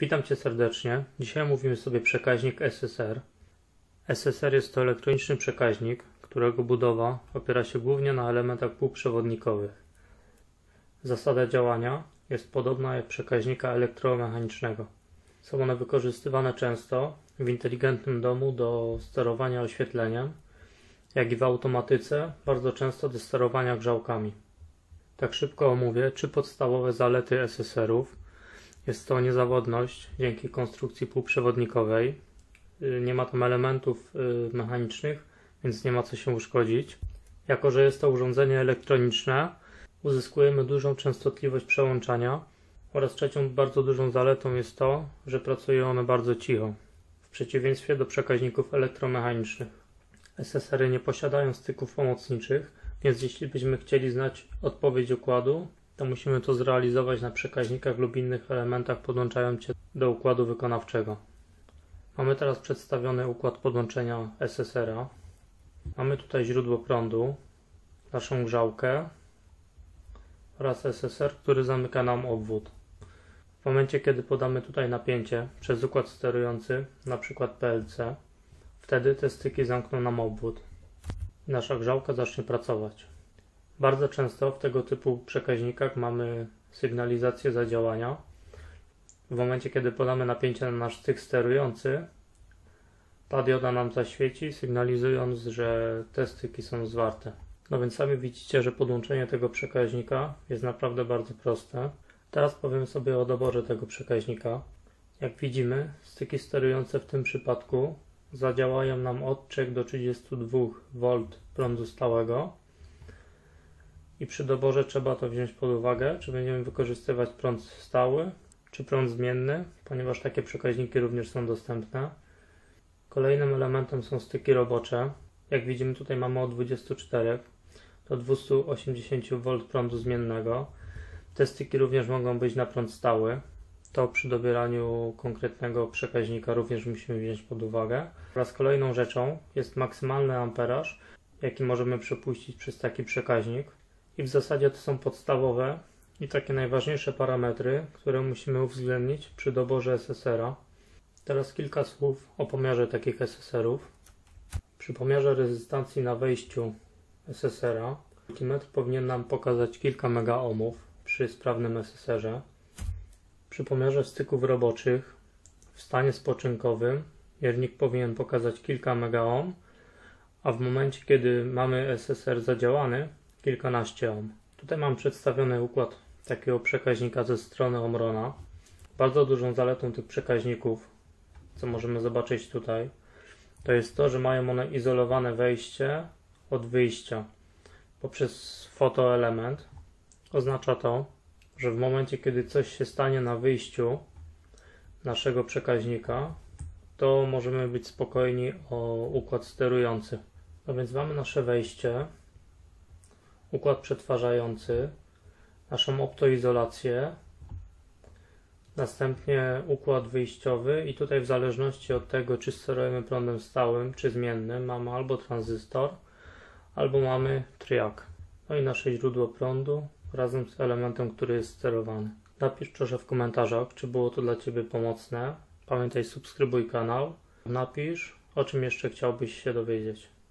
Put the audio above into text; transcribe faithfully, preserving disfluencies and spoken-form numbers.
Witam Cię serdecznie. Dzisiaj omówimy sobie przekaźnik S S R. S S R jest to elektroniczny przekaźnik, którego budowa opiera się głównie na elementach półprzewodnikowych. Zasada działania jest podobna jak przekaźnika elektromechanicznego. Są one wykorzystywane często w inteligentnym domu do sterowania oświetleniem, jak i w automatyce, bardzo często do sterowania grzałkami. Tak szybko omówię trzy podstawowe zalety S S R-ów. Jest to niezawodność dzięki konstrukcji półprzewodnikowej. Nie ma tam elementów mechanicznych, więc nie ma co się uszkodzić. Jako że jest to urządzenie elektroniczne, uzyskujemy dużą częstotliwość przełączania oraz trzecią bardzo dużą zaletą jest to, że pracują one bardzo cicho, w przeciwieństwie do przekaźników elektromechanicznych. S S R-y nie posiadają styków pomocniczych, więc jeśli byśmy chcieli znać odpowiedź układu, to musimy to zrealizować na przekaźnikach lub innych elementach podłączając się do układu wykonawczego. Mamy teraz przedstawiony układ podłączenia S S R-a. Mamy tutaj źródło prądu, naszą grzałkę oraz S S R, który zamyka nam obwód. W momencie, kiedy podamy tutaj napięcie przez układ sterujący, np. P L C, wtedy te styki zamkną nam obwód. Nasza grzałka zacznie pracować. Bardzo często w tego typu przekaźnikach mamy sygnalizację zadziałania. W momencie, kiedy podamy napięcie na nasz styk sterujący, ta dioda nam zaświeci, sygnalizując, że te styki są zwarte. No więc sami widzicie, że podłączenie tego przekaźnika jest naprawdę bardzo proste. Teraz powiem sobie o doborze tego przekaźnika. Jak widzimy, styki sterujące w tym przypadku zadziałają nam od trzech do trzydziestu dwóch wolt prądu stałego. I przy doborze trzeba to wziąć pod uwagę, czy będziemy wykorzystywać prąd stały, czy prąd zmienny, ponieważ takie przekaźniki również są dostępne. Kolejnym elementem są styki robocze. Jak widzimy, tutaj mamy od dwudziestu czterech do dwustu osiemdziesięciu wolt prądu zmiennego. Te styki również mogą być na prąd stały. To przy dobieraniu konkretnego przekaźnika również musimy wziąć pod uwagę. Oraz kolejną rzeczą jest maksymalny amperaż, jaki możemy przepuścić przez taki przekaźnik. I w zasadzie to są podstawowe i takie najważniejsze parametry, które musimy uwzględnić przy doborze S S R-a. Teraz kilka słów o pomiarze takich S S R-ów. Przy pomiarze rezystancji na wejściu S S R-a multimetr powinien nam pokazać kilka megaohmów przy sprawnym S S R-ze. Przy pomiarze styków roboczych w stanie spoczynkowym miernik powinien pokazać kilka megaohm, a w momencie, kiedy mamy S S R zadziałany, kilkanaście ohm. Tutaj mam przedstawiony układ takiego przekaźnika ze strony Omrona. Bardzo dużą zaletą tych przekaźników, co możemy zobaczyć tutaj, to jest to, że mają one izolowane wejście od wyjścia poprzez fotoelement. Oznacza to, że w momencie, kiedy coś się stanie na wyjściu naszego przekaźnika, to możemy być spokojni o układ sterujący. No więc mamy nasze wejście, układ przetwarzający, naszą optoizolację, następnie układ wyjściowy i tutaj w zależności od tego, czy sterujemy prądem stałym, czy zmiennym, mamy albo tranzystor, albo mamy triak. No i nasze źródło prądu razem z elementem, który jest sterowany. Napisz proszę w komentarzach, czy było to dla Ciebie pomocne. Pamiętaj, subskrybuj kanał. Napisz, o czym jeszcze chciałbyś się dowiedzieć.